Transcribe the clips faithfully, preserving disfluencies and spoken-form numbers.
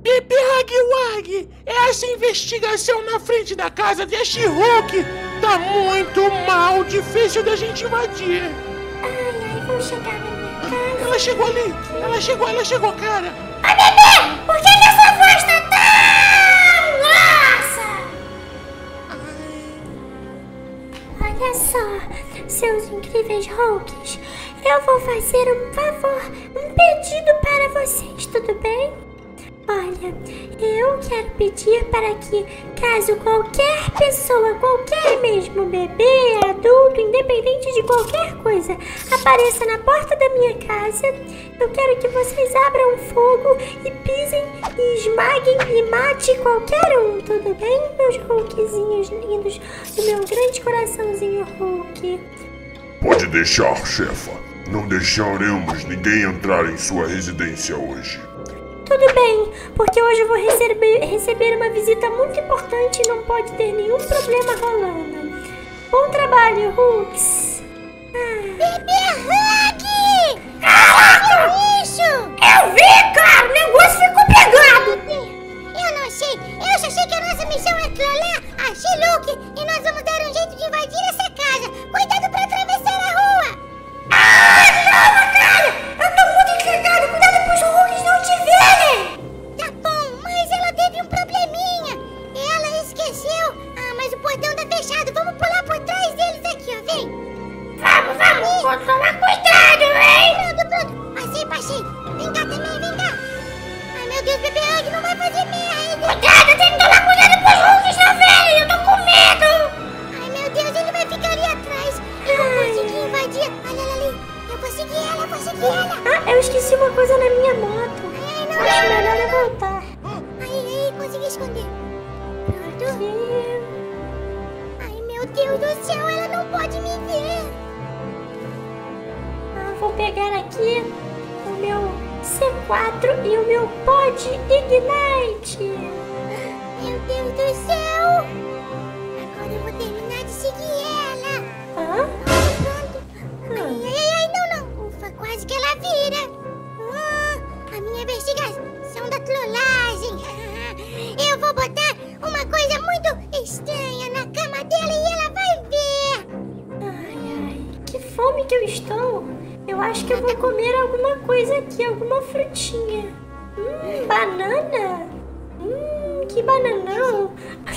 Bebê Hugwag, essa investigação na frente da casa de She-Hulk tá muito mal, difícil da gente invadir. Ai, ai, vou chegar na minha casa. Ela chegou ali, ela chegou, ela chegou, cara. Ai, bebê, por que que a sua voz tá tão grossa? Olha só, seus incríveis Hulks, eu vou fazer um favor, um pedido para vocês, tudo bem? Olha, eu quero pedir para que, caso qualquer pessoa, qualquer mesmo bebê, adulto, independente de qualquer coisa, apareça na porta da minha casa, eu quero que vocês abram fogo e pisem e esmaguem e mate qualquer um, tudo bem, meus Hulkzinhos lindos do meu grande coraçãozinho Hulk? Pode deixar, chefa. Não deixaremos ninguém entrar em sua residência hoje. Tudo bem, porque hoje eu vou receber, receber uma visita muito importante e não pode ter nenhum problema rolando. Bom trabalho, Hulks! Ah. Bebê Hug! Caraca! Isso! Eu vi, cara! O negócio ficou pegado! Eu não sei, eu só sei que a nossa missão é trollar a She-Hulk e nós vamos dar um jeito de invadir essa casa. Cuidado pra atravessar a rua! Ah, calma, cara! Eu tô muito intrigado! Cuidado pros Hulks não te verem! Tá bom, mas ela teve um probleminha. Ela esqueceu. Ah, mas o portão tá fechado. Vamos pular por trás deles aqui, ó. Vem. Vamos, vamos. Vou tomar cuidado, hein? Pronto, pronto. Passei, passei. Vem cá também, vem cá. Ai, meu Deus, bebê Hug não vai fazer merda. Cuidado, tem que tomar cuidado pros Hulks não verem. Eu tô com medo. Ai, meu Deus, ele vai ficar ali atrás. Eu vou conseguir invadir. Olha ela ali. Eu consegui ela, eu consegui ela. Ah, eu esqueci uma coisa na minha moto. Ai, não. Acho melhor eu voltar. Aí, aí, consegui esconder. Pronto. Ai, meu Deus do céu, ela não pode me ver. Ah, vou pegar aqui o meu C quatro e o meu Pod Ignite. Meu Deus do céu. Agora eu vou terminar de seguir ela. Hã? Pronto. Ai, ai, ai, não, não. Ufa, quase que ela vira. Ah, a minha investigação da trollagem. Eu vou botar uma coisa muito estranha na cama dela e ela vai ver. Ai, ai, que fome que eu estou. Eu acho que eu vou comer alguma coisa aqui, alguma frutinha. Hum, banana. Hum, que bananão.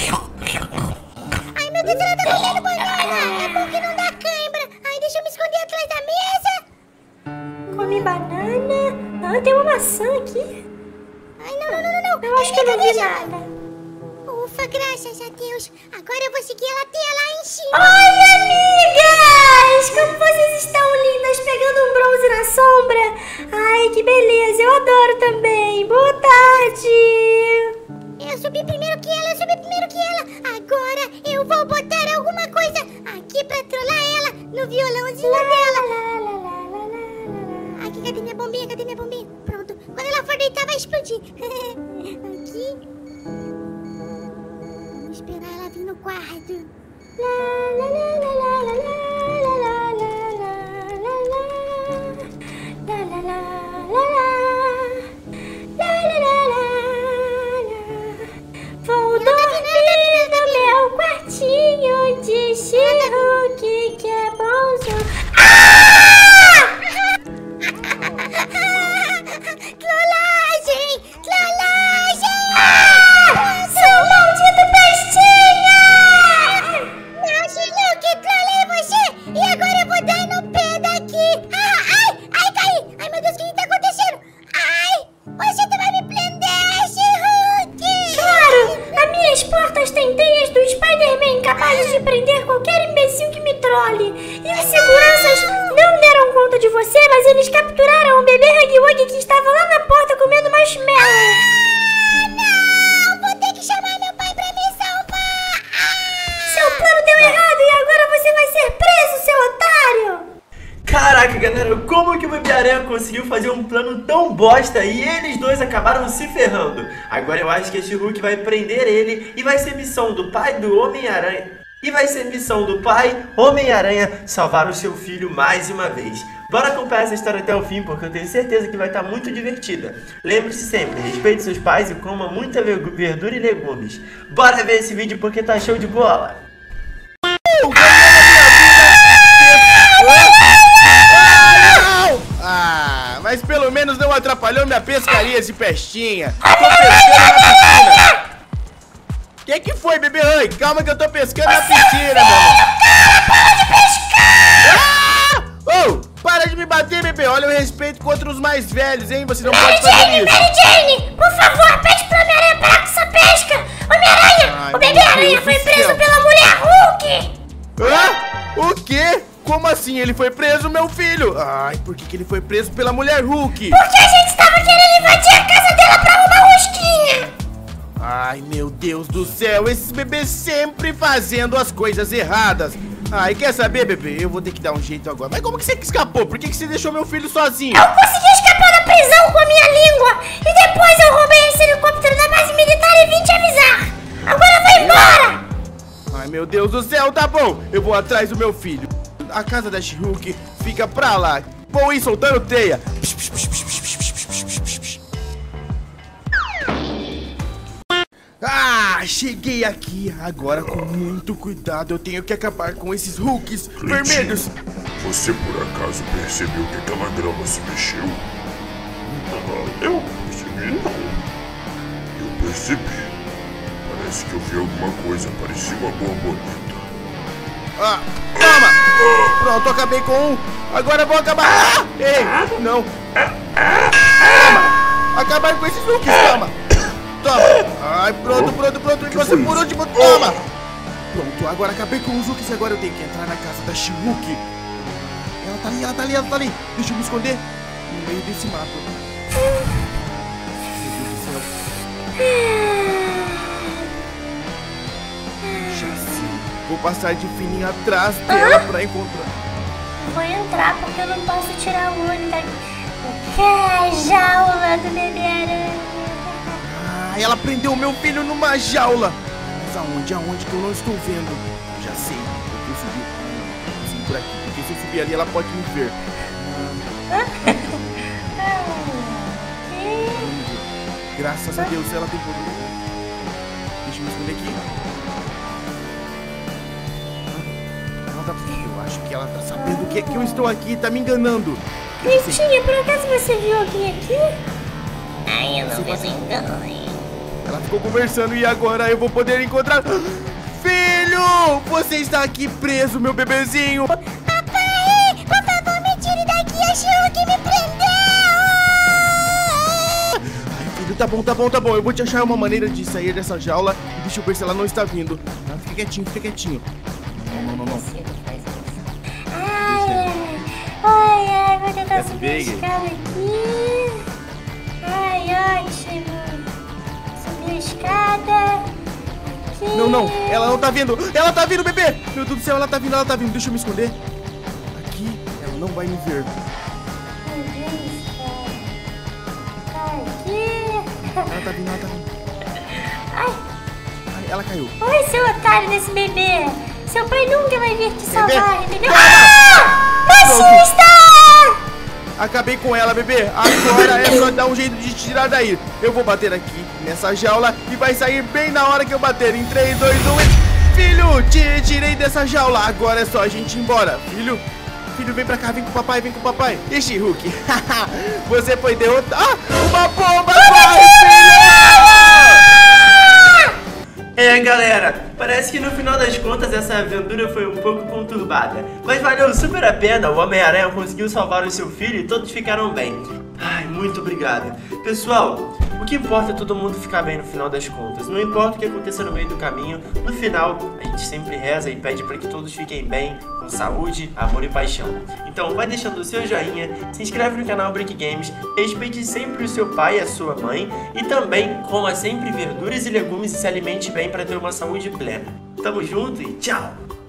Ai, meu Deus, ela tá comendo banana. É bom que não dá cãibra. Ai, deixa eu me esconder atrás da mesa. Come banana. Ah, tem uma maçã aqui. Ai, não, não, não, não. Eu acho que eu não vi nada. Ufa, graças a Deus. Agora eu vou seguir ela até lá em cima. Oi, amigas! Como vocês estão lindas, pegando um bronze na sombra. Ai, que beleza. Eu adoro também. Boa tarde. Eu subi primeiro que ela, eu subi primeiro que ela. Agora eu vou botar alguma coisa aqui pra trollar ela no violãozinho lá, dela. Lá, lá, lá, lá, lá, lá. Aqui, cadê minha bombinha? Cadê minha bombinha? Pronto. Quando ela for deitar, vai explodir. Aqui. Vou esperar ela vir no quarto. Lá, lá, lá, lá, lá, lá, lá, lá, lá, lá, lá, lá, lá, lá, lá, lá, lá. Vou dormir no meu quartinho de She-Hulk, que é bonzinho. Ah! Trollagem! Trollagem! Ah! Seu maldito bestinha! Não, She-Hulk, trolei você! E agora eu vou dar no pé daqui! Ah, ai! Ai, caí! Ai, meu Deus, o que tá acontecendo? Ai! Você vai me prender, She-Hulk! Claro! As minhas portas têm teias do Spider-Man capazes de prender qualquer imbecil que me trole! E os seguranças não deram conta de você, mas eles capturaram o bebê Hugwag que estava lá na porta comendo marshmallow! Ah, não! Vou ter que chamar meu pai pra me salvar! Ah! Seu plano deu errado e agora você vai ser preso, seu otário! Caraca, galera, como que o Bebê-Aranha conseguiu fazer um plano tão bosta e eles dois acabaram se ferrando? Agora eu acho que a She-Hulk vai prender ele e vai ser missão do pai do Homem-Aranha. E vai ser missão do pai, Homem-Aranha, salvar o seu filho mais uma vez. Bora acompanhar essa história até o fim, porque eu tenho certeza que vai estar muito divertida. Lembre-se sempre, respeite seus pais e coma muita verdura e legumes. Bora ver esse vídeo porque tá show de bola. Ah, mas pelo menos não atrapalhou minha pescaria de pestinha. Tô pescando na piscina. Que que foi, bebê? Ai, calma que eu tô pescando na piscina, meu irmão. Para de pescar! Ah! Oh, para de me bater, bebê. Olha o respeito contra os mais velhos, hein? Você não Mary pode fazer Jane, isso. Mary Jane, por favor, pede pro Homem-Aranha parar com essa pesca. Homem-Aranha, Ai, o bebê meu aranha Deus foi do preso céu. pela mulher Hulk. Hã? O quê? Como assim? Ele foi preso, meu filho? Ai, por que, que ele foi preso pela mulher Hulk? Porque a gente estava querendo invadir a casa dela pra roubar rosquinha. Ai, meu Deus do céu, esses bebês sempre fazendo as coisas erradas. Ai, quer saber, bebê? Eu vou ter que dar um jeito agora. Mas como que você escapou? Por que, que você deixou meu filho sozinho? Eu consegui escapar da prisão com a minha língua. E depois eu roubei esse helicóptero da base militar e vim te avisar. Agora vai embora. Ai, meu Deus do céu, tá bom. Eu vou atrás do meu filho. A casa da She-Hulk fica pra lá. Vou ir soltando teia. Ah, cheguei aqui. Agora, com muito cuidado, eu tenho que acabar com esses Hulks vermelhos. Você por acaso percebeu que aquela grama se mexeu? Ah, eu percebi não. Eu percebi. Parece que eu vi alguma coisa, parecia uma borboleta. Ah, toma! Pronto, acabei com um. Agora eu vou acabar. Ah! Ei, não. Toma! Acabar com esses Hulks, toma! Toma! Ai, pronto, pronto, pronto. E você por último, toma! Pronto, agora acabei com os Hulks e agora eu tenho que entrar na casa da She-Hulk. Ela tá ali, ela tá ali, ela tá ali. Deixa eu me esconder no meio desse mato. Meu Deus do céu. Já sei. Vou passar de fininho atrás dela pra encontrar. Vou entrar porque eu não posso tirar o olho da a jaula do bebê aranha. Ah, ela prendeu o meu filho numa jaula. Mas aonde? Aonde que eu não estou vendo? Já sei. Eu vou subir assim por aqui. Porque se eu subir ali, ela pode me ver. Graças a Deus, ela tem poder. Deixa eu me esconder aqui. Ela tá... Eu acho que ela tá sabendo que, que eu estou aqui, tá me enganando. Cristinha, por acaso você viu alguém aqui? Ai, eu não vejo engano. Ela ficou conversando e agora eu vou poder encontrar... Filho! Você está aqui preso, meu bebezinho! Papai! Por favor, me tire daqui, a She-Hulk me prendeu! Ai, filho, tá bom, tá bom, tá bom. Eu vou te achar uma maneira de sair dessa jaula e deixa eu ver se ela não está vindo. Ah, fica quietinho, fica quietinho. Não, não, não, não. Ai, ai, ai, vou tentar Desce subir a bem. escada aqui. Ai, ótimo. Subir a escada. Aqui. Não, não, ela não tá vindo. Ela tá vindo, bebê! Meu Deus do céu, ela tá vindo, ela tá vindo. Deixa eu me esconder. Aqui, ela não vai me ver. Meu Deus, cara. Aqui. Ela tá vindo, ela tá vindo. Ai, Ai, ela caiu. oi, seu otário desse bebê. Seu pai nunca vai vir te Bebê. salvar, entendeu? Ah! Machista! Acabei com ela, bebê. Agora é só dar um jeito de tirar daí. Eu vou bater aqui nessa jaula e vai sair bem na hora que eu bater. Em três, dois, um e... Filho, te tirei dessa jaula. Agora é só a gente ir embora. Filho, filho, vem pra cá, vem com o papai, vem com o papai. E She-Hulk, você foi derrotado. Ah, uma bomba! Corre, filho! É, galera, parece que no final das contas essa aventura foi um pouco conturbada, mas valeu super a pena. O Homem-Aranha conseguiu salvar o seu filho e todos ficaram bem. Ai, muito obrigado. Pessoal, o que importa é todo mundo ficar bem no final das contas. Não importa o que aconteça no meio do caminho, no final a gente sempre reza e pede para que todos fiquem bem, com saúde, amor e paixão. Então vai deixando o seu joinha, se inscreve no canal Brick Games, respeite sempre o seu pai e a sua mãe e também coma sempre verduras e legumes e se alimente bem para ter uma saúde plena. Tamo junto e tchau!